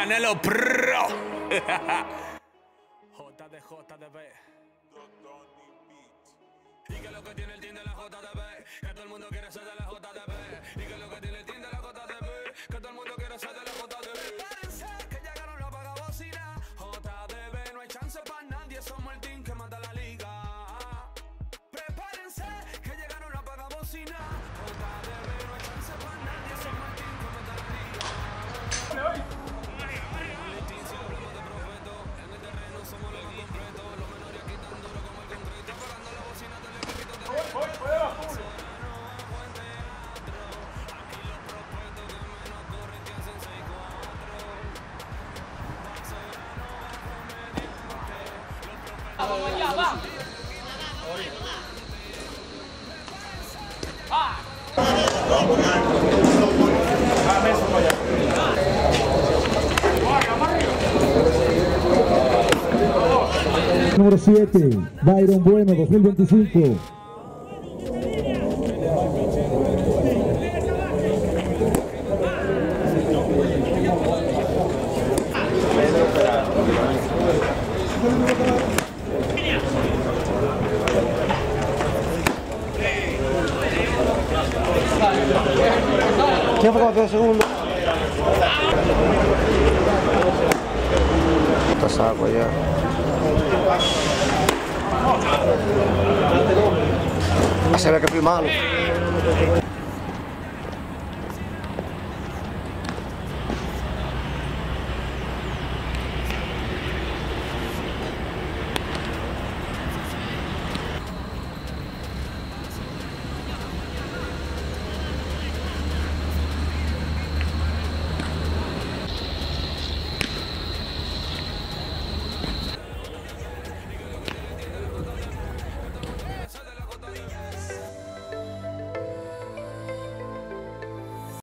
Canelo Pro. JDB. Y que lo que tiene el team de la JDB, que todo el mundo quiere ser de la JDB. Y que lo que tiene el team de la JDB, que todo el mundo quiere ser de la JDB. Prepárense que llegaron los vagabocinas. JDB, no hay chance para nadie, somos el team que mata la liga. Prepárense que llegaron los vagabocinas. JDB, no hay chance para nadie, somos el team que mata la liga. En el team si hablamos de profeto, en el terreno somos los más completos. Los menores aquí tan duro como el concreto, apagando la bocina del equipito de Vamos allá, va. Número 7, Byron Bueno, 2025. ¿Quién fue campeón segundo? Está saco ya. Se ve que fui malo.